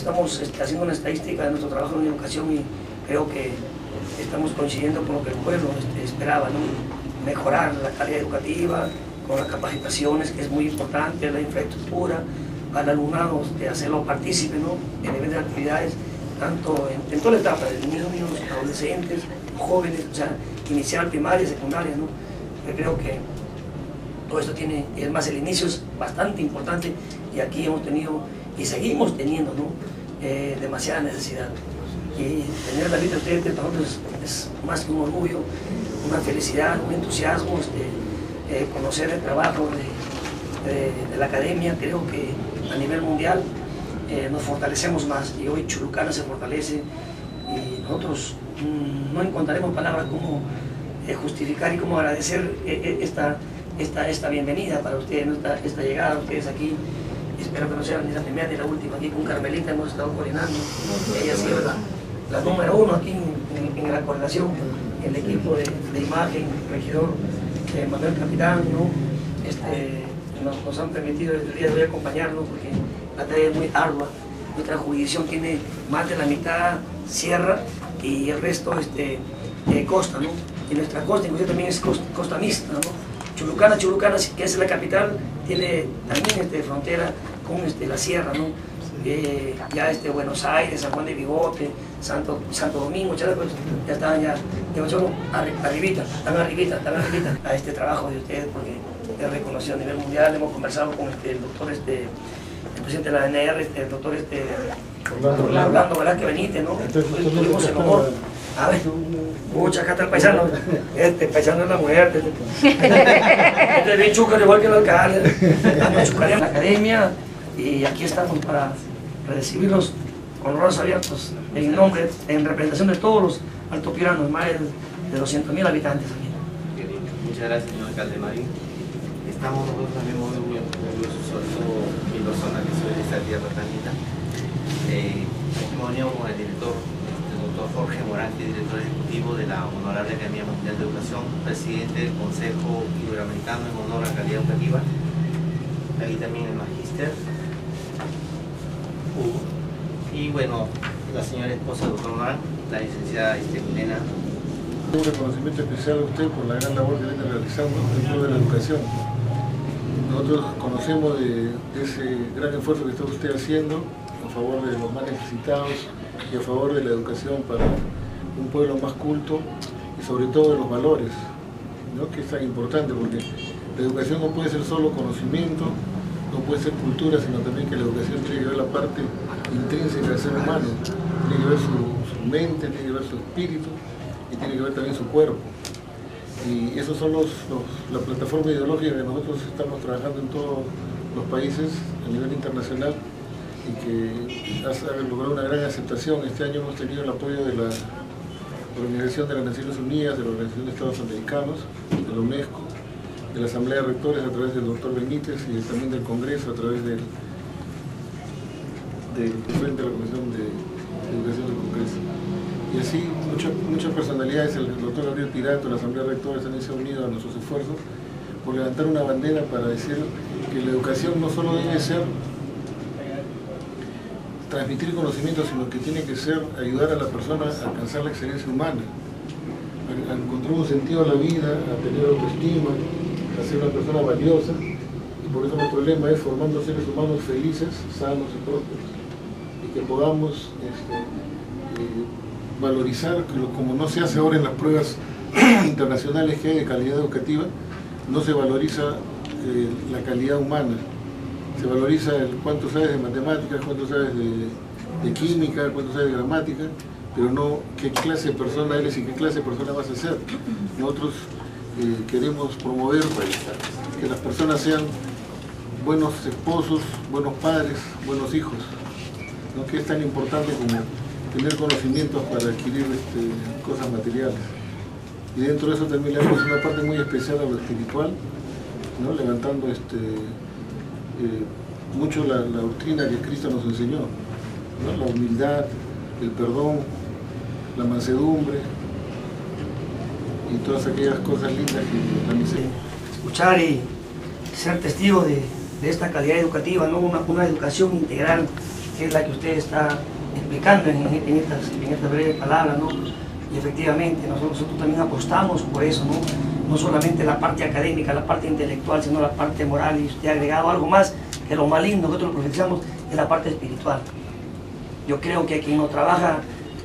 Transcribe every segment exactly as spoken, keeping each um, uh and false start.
estamos este, haciendo una estadística de nuestro trabajo en educación y creo que estamos coincidiendo con lo que el pueblo este, esperaba, ¿no? Mejorar la calidad educativa, con las capacitaciones, que es muy importante, la infraestructura, al alumnado de hacerlo partícipe, ¿no? En eventos de actividades, tanto en, en toda la etapa, de niños, niños, adolescentes, jóvenes, o sea, inicial, primaria, secundaria, ¿no? Yo creo que todo esto tiene, y es más, el inicio es bastante importante y aquí hemos tenido y seguimos teniendo, ¿no? eh, demasiada necesidad. Y tener la vida de ustedes para nosotros es, es más que un orgullo, una felicidad, un entusiasmo, este, eh, conocer el trabajo de, de, de la academia. Creo que a nivel mundial eh, nos fortalecemos más y hoy Chulucana se fortalece y nosotros mmm, no encontraremos palabras como eh, justificar y como agradecer eh, esta, esta, esta bienvenida para ustedes, ¿no? esta, esta llegada a ustedes aquí. Espero que no sea ni la primera ni la última. Aquí con Carmelita hemos estado coordinando. Ella ha sido la, la número uno aquí en, en, en la coordinación, el equipo de, de imagen, el regidor eh, Manuel Capitán, ¿no? este, nos, nos han permitido desde el día de hoy acompañarnos porque la tarea es muy ardua. Nuestra jurisdicción tiene más de la mitad sierra y el resto este, eh, costa, ¿no? Y nuestra costa inclusive también es costa, costa mixta, ¿no? Chulucana, Chulucana, que es la capital, tiene también este, frontera con este, la sierra, ¿no? Eh, ya este, Buenos Aires, San Juan de Bigote, Santo, Santo Domingo, ya, pues, ya están ya, ya son arribita, están arribita, están arribita a este trabajo de ustedes porque es reconocido a nivel mundial. Hemos conversado con este, el doctor, este, el presidente de la A N R, este, el doctor este, Orlando, Orlando Velázquez Benítez, ¿no? Tuvimos el honor. A ver, mucha, acá está el paisano, este paisano es la mujer, este, este es bien chúcar igual que el alcalde, estamos chucareando en la academia y aquí estamos para recibirlos con los brazos abiertos en nombre, en representación de todos los altopiranos, más de doscientos mil habitantes aquí. Muchas gracias, señor alcalde Marín. Estamos nosotros también muy orgullosos, sobre todo mi persona que soy de esta tierra tan linda. Eh, aquí me uní con el director, doctor Jorge Morante, director ejecutivo de la Honorable Academia Mundial de Educación, presidente del Consejo Iberoamericano en honor a la calidad educativa. Aquí también el magíster Hugo. Y bueno, la señora esposa del doctor Morán, la licenciada Milena. Un reconocimiento especial a usted por la gran labor que viene realizando dentro de la educación. Nosotros conocemos de, de ese gran esfuerzo que está usted haciendo a favor de los más necesitados y a favor de la educación para un pueblo más culto y sobre todo de los valores, ¿no? Que es tan importante porque la educación no puede ser solo conocimiento, no puede ser cultura, sino también que la educación tiene que ver la parte intrínseca del ser humano, tiene que ver su, su mente, tiene que ver su espíritu y tiene que ver también su cuerpo. Y esos son los, los, la plataforma ideológica que nosotros estamos trabajando en todos los países a nivel internacional y que ha logrado una gran aceptación. Este año hemos tenido el apoyo de la Organización de las Naciones Unidas, de la Organización de Estados Americanos, de la UNESCO, de la Asamblea de Rectores a través del doctor Benítez y también del Congreso a través del, del Frente de la Comisión de Educación del Congreso. Y así muchas, muchas personalidades, el doctor Gabriel Pirato, la Asamblea de Rectores también se ha unido a nuestros esfuerzos por levantar una bandera para decir que la educación no solo debe ser transmitir conocimiento, sino que tiene que ser ayudar a la persona a alcanzar la excelencia humana, a, a encontrar un sentido a la vida, a tener autoestima, a ser una persona valiosa. Y por eso nuestro lema es formando seres humanos felices, sanos y prósperos, y que podamos este, eh, valorizar, que lo, como no se hace ahora en las pruebas internacionales que hay de calidad educativa, no se valoriza eh, la calidad humana. Se valoriza el cuánto sabes de matemáticas, cuánto sabes de, de química, cuánto sabes de gramática, pero no qué clase de persona eres y qué clase de persona vas a ser. Nosotros eh, queremos promover que las personas sean buenos esposos, buenos padres, buenos hijos, ¿no? Que es tan importante como tener conocimientos para adquirir este, cosas materiales. Y dentro de eso también le damos una parte muy especial a lo espiritual, ¿no? Levantando este, Eh, mucho la, la doctrina que Cristo nos enseñó, ¿no? La humildad, el perdón, la mansedumbre y todas aquellas cosas lindas que la misericordia. Escuchar y ser testigo de, de esta calidad educativa, ¿no? una, una educación integral que es la que usted está explicando en, en, estas, en estas breves palabras, ¿no? Y efectivamente nosotros, nosotros también apostamos por eso, ¿no? No solamente la parte académica, la parte intelectual, sino la parte moral, y usted ha agregado algo más, que lo más lindo que nosotros profetizamos es la parte espiritual. Yo creo que quien no trabaja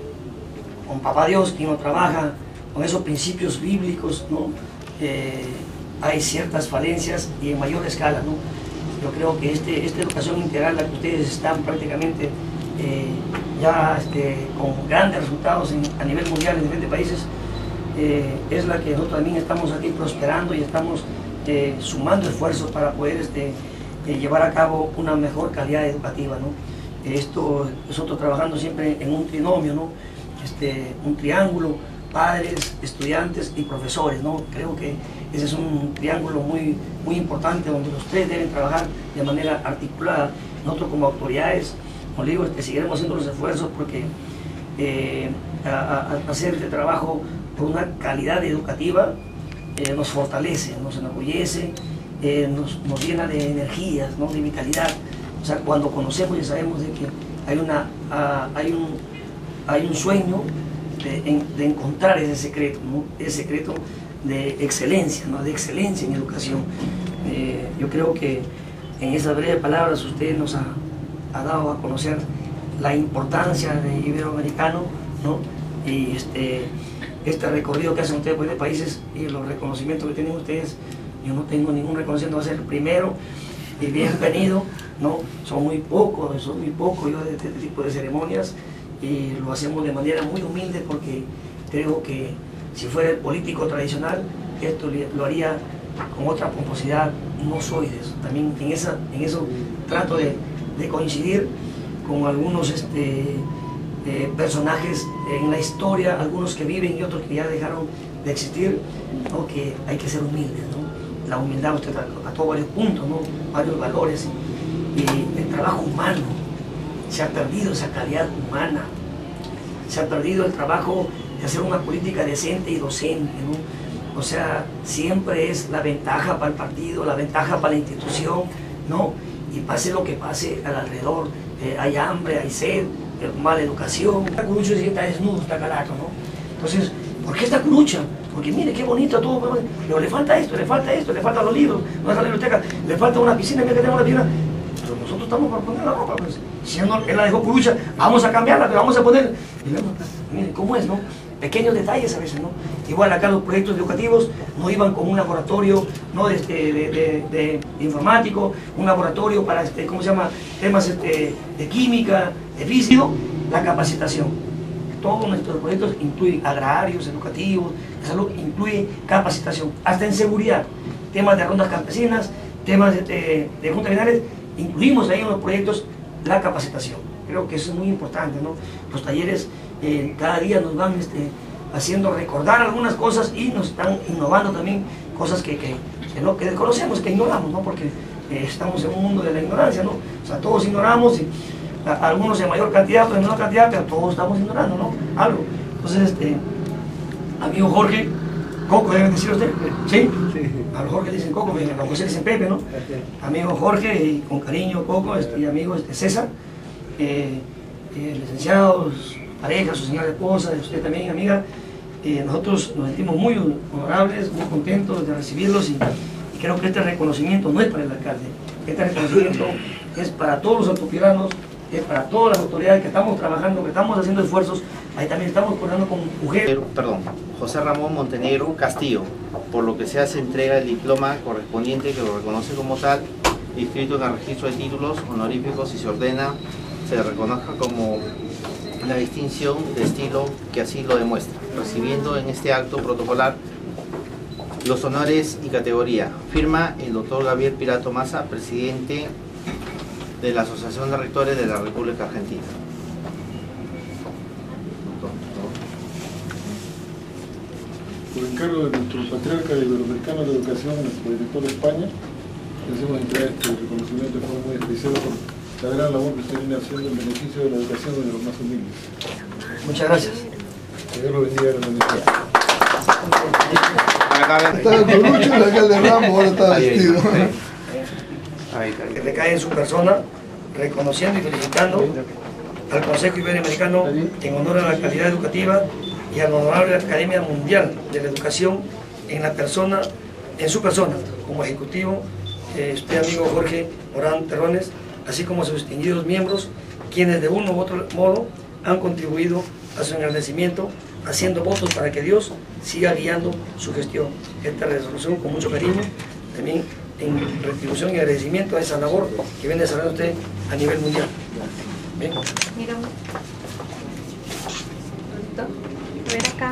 con Papá Dios, quien no trabaja con esos principios bíblicos, ¿no? Eh, hay ciertas falencias y en mayor escala, ¿no? Yo creo que este, esta educación integral, la que ustedes están prácticamente eh, ya este, con grandes resultados en, a nivel mundial en diferentes países, eh, es la que nosotros también estamos aquí prosperando y estamos eh, sumando esfuerzos para poder este, eh, llevar a cabo una mejor calidad educativa, ¿no? Esto, nosotros trabajando siempre en un trinomio, ¿no? Este, un triángulo, padres, estudiantes y profesores, ¿no? Creo que ese es un triángulo muy, muy importante donde los tres deben trabajar de manera articulada. Nosotros como autoridades, como digo, este, seguiremos haciendo los esfuerzos porque eh, a, a hacer este trabajo por una calidad educativa eh, nos fortalece, nos enorgullece, eh, nos, nos llena de energías, ¿no? De vitalidad. O sea, cuando conocemos y sabemos de que hay, una, uh, hay, un, hay un sueño de, de encontrar ese secreto, ¿no? Ese secreto de excelencia, ¿no? De excelencia en educación. Eh, yo creo que en esas breves palabras usted nos ha, ha dado a conocer la importancia de Iberoamericano, ¿no? Y este, este recorrido que hacen ustedes por estos países y los reconocimientos que tienen ustedes, yo no tengo ningún reconocimiento, va a ser el primero y bienvenido, ¿no? Son muy pocos, son muy pocos yo de este tipo de ceremonias y lo hacemos de manera muy humilde porque creo que si fuera el político tradicional, esto lo haría con otra pomposidad. No soy de eso. También en, esa, en eso trato de, de coincidir con algunos este, eh, personajes en la historia, algunos que viven y otros que ya dejaron de existir, ¿no? Que hay que ser humildes, ¿no? La humildad usted trató varios puntos, ¿no? Varios valores. Y el trabajo humano, se ha perdido esa calidad humana, se ha perdido el trabajo de hacer una política decente y docente, ¿no? O sea, siempre es la ventaja para el partido, la ventaja para la institución, ¿no? Y pase lo que pase al alrededor, eh, hay hambre, hay sed, eh, mala educación. Está curucho y está desnudo, está calato, ¿no? Entonces, ¿por qué está curucha? Porque mire qué bonito todo, pero le falta esto, le falta esto, le faltan los libros, no es la biblioteca, le falta una piscina, mira que tenemos una piscina. Pero nosotros estamos para poner la ropa, pues. Si él, no, él la dejó curucha, vamos a cambiarla, pero vamos a poner. Y vemos, miren cómo es, ¿no? Pequeños detalles a veces, ¿no? Igual acá los proyectos educativos no iban con un laboratorio, ¿no? de, este, de, de, de, de informático, un laboratorio para, este, ¿cómo se llama? Temas este, de química, de física, la capacitación. Todos nuestros proyectos incluyen agrarios, educativos, de salud, incluye capacitación, hasta en seguridad, temas de rondas campesinas, temas de, de, de juntas vecinales, incluimos ahí en los proyectos la capacitación. Creo que eso es muy importante, ¿no? Los talleres eh, cada día nos van este, haciendo recordar algunas cosas y nos están innovando también cosas que, que, que, no, que desconocemos, que ignoramos, ¿no? Porque eh, estamos en un mundo de la ignorancia, ¿no? O sea, todos ignoramos, y, a, algunos en mayor cantidad, otros en menor cantidad, pero todos estamos ignorando, ¿no? Algo. Entonces, este, amigo Jorge, Coco, deben decir usted, ¿sí? Sí. A los Jorge le dicen Coco, a José le dicen Pepe, ¿no? Amigo Jorge, y con cariño Coco, este, y amigo este, César, eh, eh, licenciados, pareja, su señora esposa, usted también, amiga, eh, nosotros nos sentimos muy honorables, muy contentos de recibirlos y, y creo que este reconocimiento no es para el alcalde, este reconocimiento es para todos los autopieranos, es para todas las autoridades que estamos trabajando, que estamos haciendo esfuerzos. Ahí también estamos coordinando con mujeres. Perdón, José Ramón Montenegro Castillo, por lo que se hace entrega del diploma correspondiente que lo reconoce como tal, inscrito en el registro de títulos honoríficos y se ordena se le reconozca como la distinción de estilo que así lo demuestra, recibiendo en este acto protocolar los honores y categoría. Firma el doctor Gabriel Pirato Massa, presidente de la Asociación de Rectores de la República Argentina. Por encargo de nuestro patriarca iberoamericano de educación, nuestro director de España, le hacemos entregar este reconocimiento de forma muy especial por la gran labor que usted viene haciendo en beneficio de la educación de los más humildes. Muchas gracias. Que Dios lo bendiga grandemente. Estaba con Lucho, el alcalde Ramos, ahora está vestido. Que le cae en su persona reconociendo y felicitando al Consejo Iberoamericano en honor a la calidad educativa y a la honorable Academia Mundial de la Educación en la persona, en su persona, como ejecutivo, eh, usted amigo Jorge Morán Terrones, así como sus distinguidos miembros, quienes de uno u otro modo han contribuido a su engrandecimiento, haciendo votos para que Dios siga guiando su gestión. Esta resolución con mucho cariño, también en retribución y agradecimiento a esa labor que viene desarrollando usted a nivel mundial. Bien. Mira, a ver acá.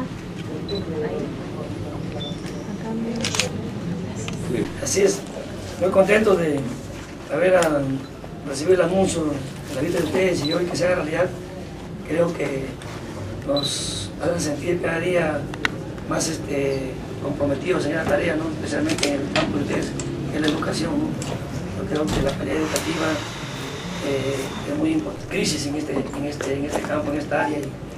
Ahí. Así es, muy contento de haber a, recibido el anuncio de la vida de ustedes y hoy que se haga realidad. Creo que nos hacen sentir cada día más este, comprometidos en la tarea, ¿no? Especialmente en el campo de ustedes, en la educación, ¿no? Yo creo que la calidad educativa eh, es muy importante, crisis en este, en, este, en este campo, en esta área, y